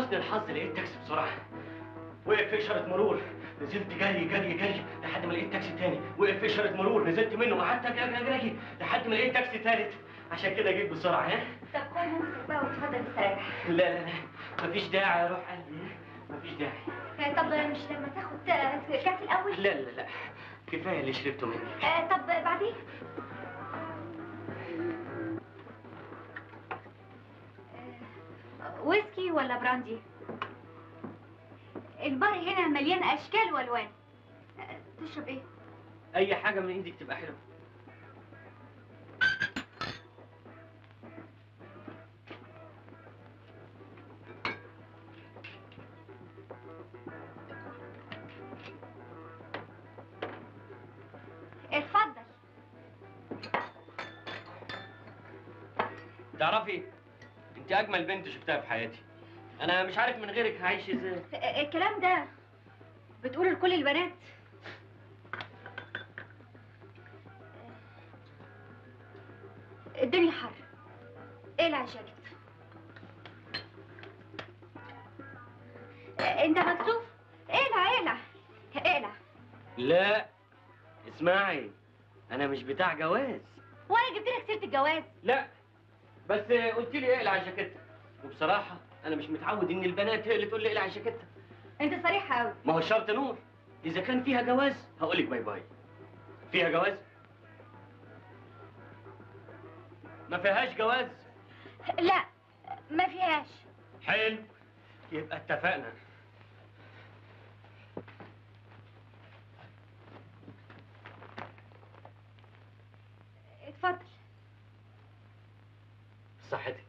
حسن الحظ لقيت تاكسي بسرعه، وقف في اشاره مرور، نزلت جري جري جري لحد ما لقيت تاكسي تاني، وقف في اشاره مرور، نزلت منه وقعدت اجري اجري لحد ما لقيت تاكسي تالت، عشان كده جيت بسرعه. ها؟ طب خد نفسك بقى واتفضل استريح. لا لا لا، مفيش داعي يا روح قلبي، مفيش داعي. طب مش لما تاخد كاس الاول؟ لا لا لا، كفايه اللي شربته مني. طب بعدين؟ ويسكي ولا براندي؟ البار هنا مليان اشكال والوان. تشرب ايه؟ اي حاجه من ايدك تبقى حلوه. اتفضل. تعرفي انت اجمل بنت شفتها في حياتي، انا مش عارف من غيرك هعيش ازاي. الكلام ده بتقوله لكل البنات؟ الدنيا حر، اقلع الجاكيت. انت مكسوف؟ اقلع. لا اسمعي، انا مش بتاع جواز. وانا جبت لك سيره الجواز؟ لا بس قلت لي اقلع الجاكيته، وبصراحه انا مش متعود ان البنات هي اللي تقول لي اقلع الجاكيته. انت صريح قوي. ما هو الشرط نور، اذا كان فيها جواز هقول لك باي باي. فيها جواز؟ ما فيهاش جواز؟ لا ما فيهاش. حلو، يبقى اتفقنا. اتفضل. صحتك.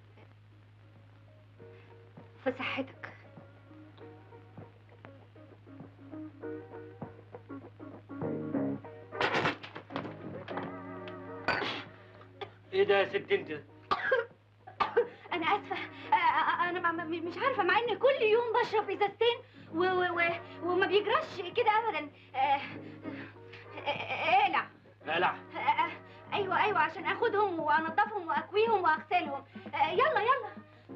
في صحتك. ايه ده يا ست انت؟ انا اسفه، انا مش عارفه، مع ان كل يوم بشرب ازازتين وما بيجراش كده ابدا. اقلع. اقلع؟ ايوه عشان اخدهم وانضفهم واكويهم واغسلهم. يلا.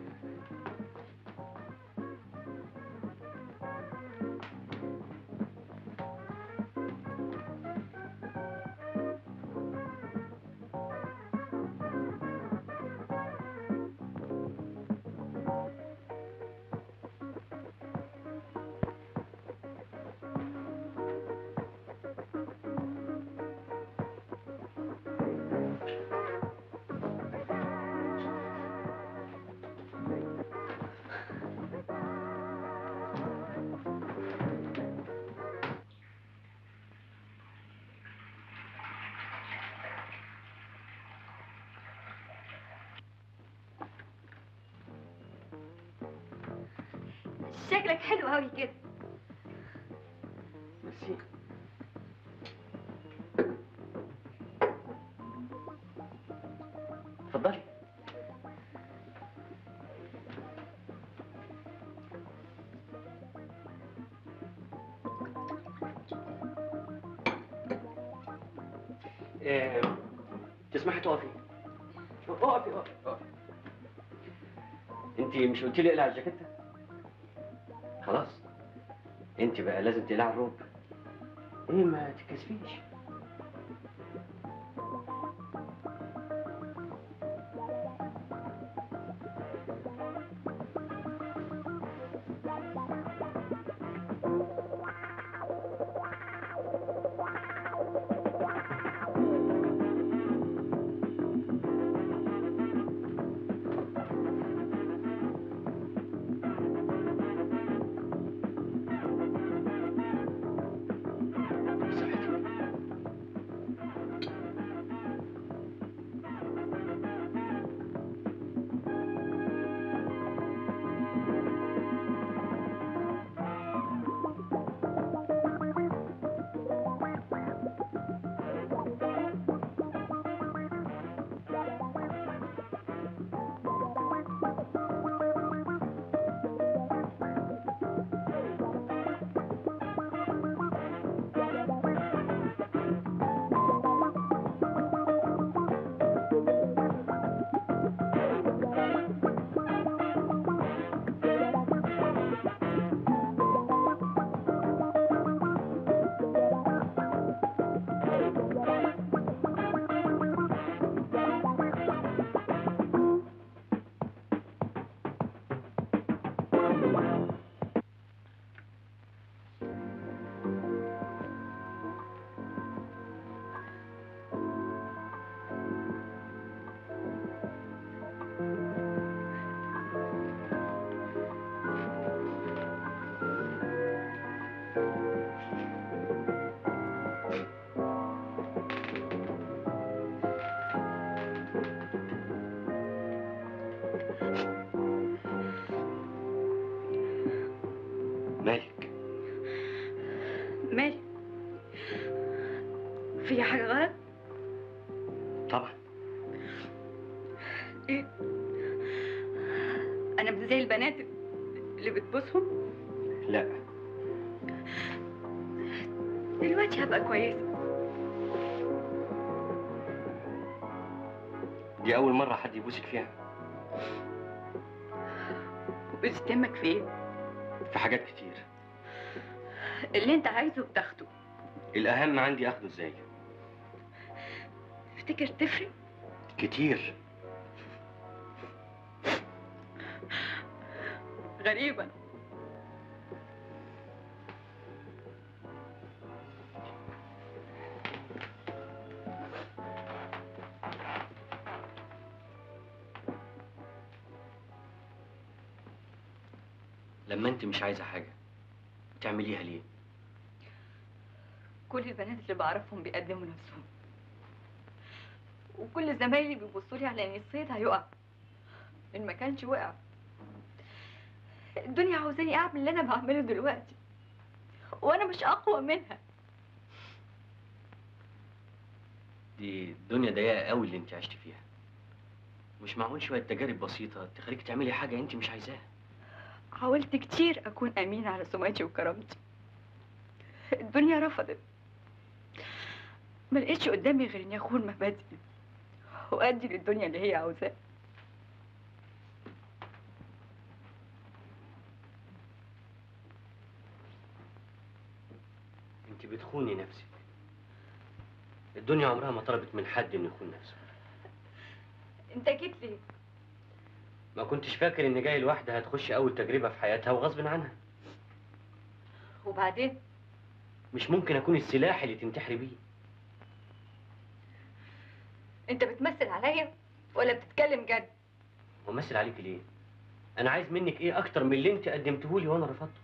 شكلك حلو قوي كده. ميرسي. اتفضلي. تسمحي تقفي؟ اقفي. انت مش قلتي لي اقلع الجاكيته؟ خلاص انت بقى لازم تقلعي الروب. ايه ما تتكسفيش. مالي؟ في حاجة غلط؟ طبعا. ايه؟ انا مش زي البنات اللي بتبوسهم؟ لا. دلوقتي هبقى كويسة. دي أول مرة حد يبوسك فيها. وبتهمك في ايه؟ في حاجات كتير. اللي انت عايزه بتاخده. الأهم عندي أخده إزاي؟ تفتكر تفرق؟ كتير. غريبة. لما أنت مش عايزة حاجة بتعمليها ليه؟ كل البنات اللي بعرفهم بيقدموا نفسهم، وكل زمايلي بيبصوا لي على ان الصيد هيقع ان ما كانش وقع. الدنيا عاوزاني اعمل اللي انا بعمله دلوقتي وانا مش اقوى منها. دي الدنيا ضيقة قوي اللي أنت عشت فيها. مش معقول شوية تجارب بسيطة تخليك تعملي حاجة أنت مش عايزاها. حاولت كتير اكون امينة على سمعتي وكرامتي. الدنيا رفضت. ما لقيتش قدامي غير اني اخون مبادئي وادي للدنيا اللي هي عاوزاه. أنت بتخوني نفسك. الدنيا عمرها ما طلبت من حد إنه يخون نفسه. انت جيت ليه؟ ما كنتش فاكر إن جاي لواحدة هتخش أول تجربة في حياتها وغصب عنها. وبعدين؟ مش ممكن أكون السلاح اللي تنتحري بيه. انت بتمثل عليا ولا بتتكلم جد؟ ومثل عليك ليه؟ أنا عايز منك إيه أكتر من اللي أنت قدمته لي وأنا رفضته؟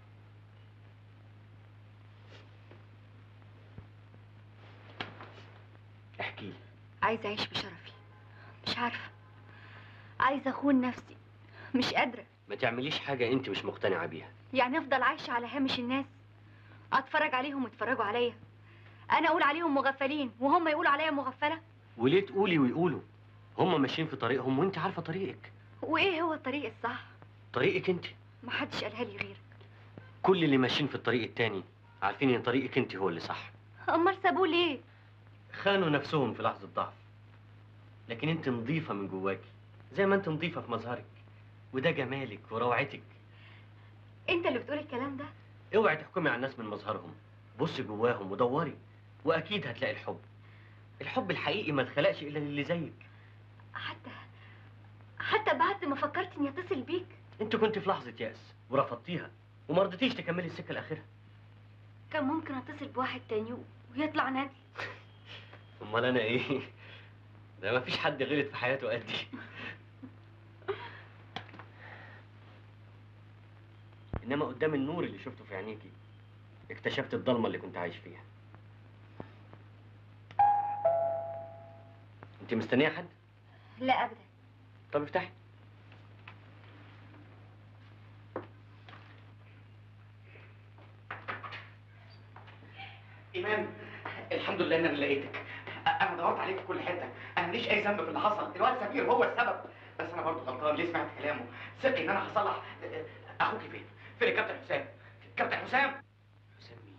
احكي لي. عايزة أعيش بشرفي، مش عارفة. عايزة أخون نفسي، مش قادرة. ما تعمليش حاجة أنت مش مقتنعة بيها. يعني أفضل عايشة على هامش الناس، أتفرج عليهم ويتفرجوا عليا، أنا أقول عليهم مغفلين وهم يقولوا عليا مغفلة؟ وليه تقولي ويقولوا؟ هم ماشيين في طريقهم وأنت عارفة طريقك. وإيه هو الطريق الصح؟ طريقك أنت. محدش قالها لي غيرك. كل اللي ماشيين في الطريق التاني عارفين إن طريقك أنت هو اللي صح. أمال سابوه ليه؟ خانوا نفسهم في لحظة ضعف. لكن أنت نظيفة من جواكي، زي ما أنت نظيفة في مظهرك، وده جمالك وروعتك. أنت اللي بتقول الكلام ده؟ اوعي تحكمي على الناس من مظهرهم، بصي جواهم ودوري، واكيد هتلاقي الحب. الحب الحقيقي ما اتخلقش الا للي زيك. حتى بعد ما فكرت اني اتصل بيك. انت كنت في لحظه يأس ورفضتيها وما رضيتيش تكملي السكه الاخيره. كان ممكن اتصل بواحد تاني ويطلع نادي. امال انا ايه؟ ده ما فيش حد غلط في حياته قدي. انما قدام النور اللي شفته في عينيكي اكتشفت الضلمه اللي كنت عايش فيها. انت مستنيه حد؟ لا ابدا. طب افتحي. إيمان، الحمد لله إن أنا لقيتك. أنا دورت عليك في كل حتة، أنا ماليش أي ذنب في اللي حصل، الواد سمير هو السبب، بس أنا برضه غلطان، ليه سمعت كلامه؟ ثقي إن أنا هصلح. أخوكي فين؟ فين الكابتن حسام؟ كابتن حسام؟ حسام مين؟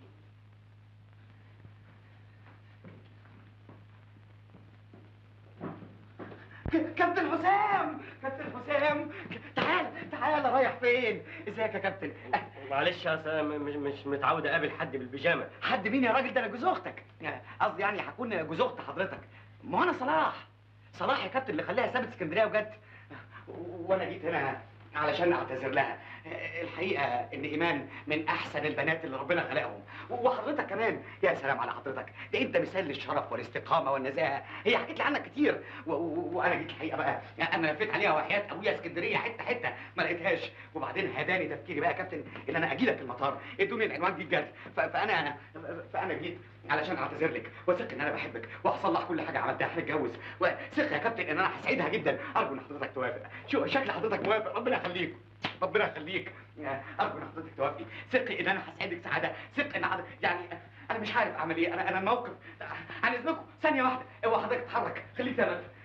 كابتن حسام! كابتن حسام! تعال رايح فين؟ ازيك يا كابتن؟ معلش اصل انا مش متعود اقابل حد بالبيجامه. حد مين يا راجل؟ ده انا جوز اختك، قصدي يعني هكون جوز اخت حضرتك. ما هو انا صلاح يا كابتن اللي خلاها سابت اسكندريه بجد، وانا جيت هنا علشان اعتذر لها. الحقيقه ان ايمان من احسن البنات اللي ربنا خلقهم، وحضرتك كمان. يا سلام على حضرتك، ده انت مثال للشرف والاستقامه والنزاهه. هي حكيت لي عنك كتير، وانا جيت الحقيقه بقى انا لفيت عليها وحياه ابويا اسكندريه حته ما لقيتهاش، وبعدين هداني تفكيري بقى يا كابتن ان انا اجي لك المطار، ادوني العنوان دي بجد، فانا جيت علشان اعتذر لك واثق ان انا بحبك وهصلح كل حاجه عملتها، هنتجوز، وثق يا كابتن ان انا هسعدها جدا. ارجو ان حضرتك توافق. شو شكل حضرتك موافق؟ ربنا يخليك، ربنا يخليك. ارجو ان حضرتك توافقي. ثقي ان انا هسعدك سعاده، ثق ان يعني انا مش عارف اعمل ايه. انا الموقف. عن اذنكم ثانيه واحده، اوعى حضرتك تتحرك، خليك تمام.